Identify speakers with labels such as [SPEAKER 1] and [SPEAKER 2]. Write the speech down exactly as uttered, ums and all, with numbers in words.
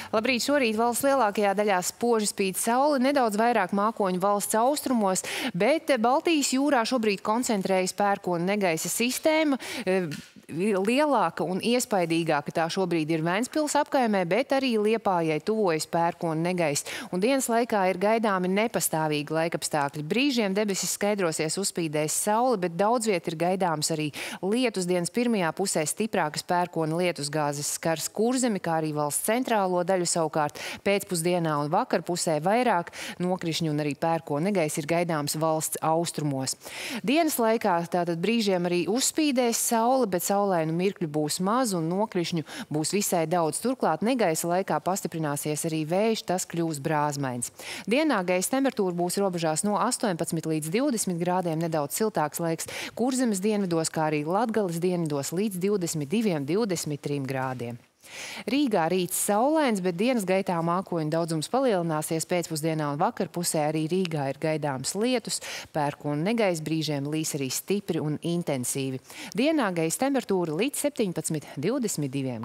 [SPEAKER 1] Labrīt, šorīt valsts lielākajā daļā spoži spīd saule, nedaudz vairāk mākoņu valsts austrumos, bet Baltijas jūrā šobrīd koncentrējas pērkona negaisa sistēma. Lielāka un iespaidīgāka tā šobrīd ir Ventspils apkaimē, bet arī Liepājai tuvojas pērkona negaiss. Un dienas laikā ir gaidāmi nepastāvīgi laikapstākļi. Brīžiem debesis skaidrosies, uzspīdēs saule, bet daudz viet ir gaidāms arī lietus. Dienas pirmajā pusē stiprākas pērkona lietusgāzes skars Kurzemi, kā arī valsts centrālo daļu, savukārt pēcpusdienā un vakarpusē vairāk nokrišņu un arī pērkona negaiss ir gaidāms valsts austrumos. Dienas laikā tātad brīžiem arī uzspīdēs saule, bet saulainu mirkļu būs maz un nokrišņu būs visai daudz. Turklāt negaisa laikā pastiprināsies arī vējš, tas kļūs brāzmains. Dienā gaisa temperatūra būs robežās no astoņpadsmit līdz divdesmit grādiem, nedaudz siltāks laiks Kurzemes dienvidos, kā arī Latgales dienvidos līdz divdesmit diviem, divdesmit trim grādiem. Rīgā rīts saulains, bet dienas gaitā mākoņu daudzums palielināsies. Pēcpusdienā un vakarpusē arī Rīgā ir gaidāms lietus, pērkona negaiss, brīžiem līs arī stipri un intensīvi. Dienā gaisa temperatūra līdz septiņpadsmit, divdesmit diviem.